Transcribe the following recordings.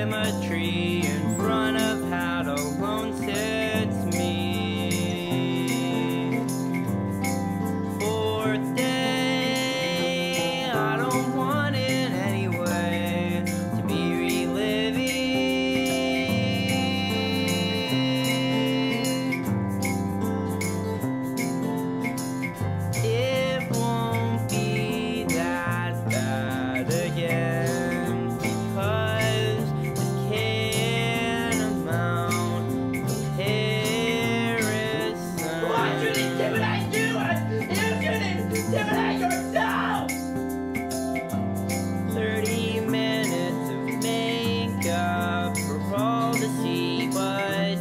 symmetry in front of how alone sits me. Fourth day, I don't want it anyway to be reliving. It won't be that bad again because it can't amount to comparison. Why should intimidate you? You should intimidate yourself! 30 minutes of makeup for all to see, but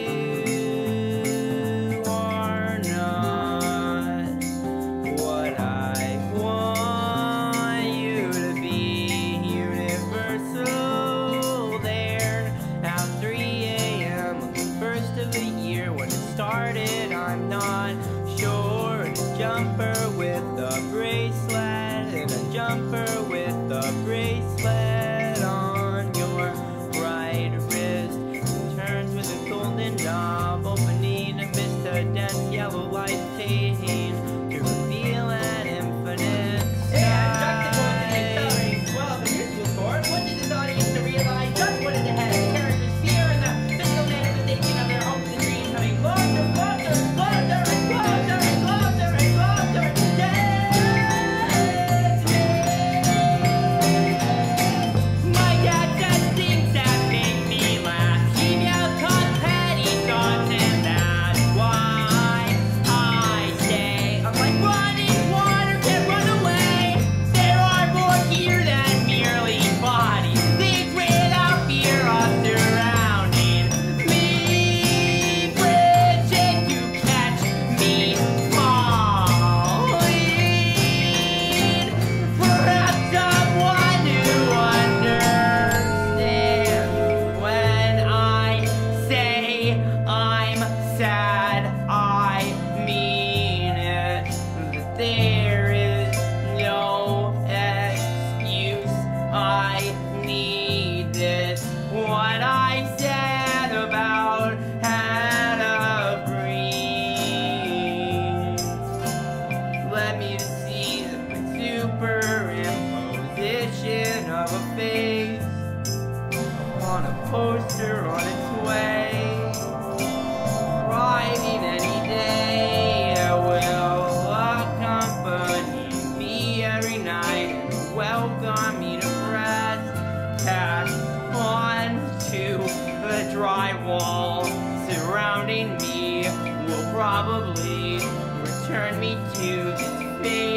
you are not what I want you to be. Universal there at 3 a.m. on the first of the year when it started. I'm not sure. And a jumper with a bracelet, and a jumper with a bracelet on your right wrist. It turns with a golden knob, opening amidst a dense yellow light fading to reveal an infinite And Justin was an accelerating swell of the musical score, pushing his audience to realize just what is ahead. Characters fear and the physical manifestation of their hopes and dreams coming closer, closer, closer, and closer, and closer, and closer. My dad says things that make me laugh. He yells confetti thoughts, and that's why I say I'm like running water, can't run away. There are more here than merely bodies, things without fear are surrounding me, bridging to catch me falling. Perhaps someone who understands when I say I'm sad, I mean it. That there is no excuse, I need this. What I said about Hannah Green led me to see the superimposition of a face on a poster on its way, arriving any day. It will accompany me every night and welcome me to rest. Cast onto the drywall surrounding me will probably return me to this face.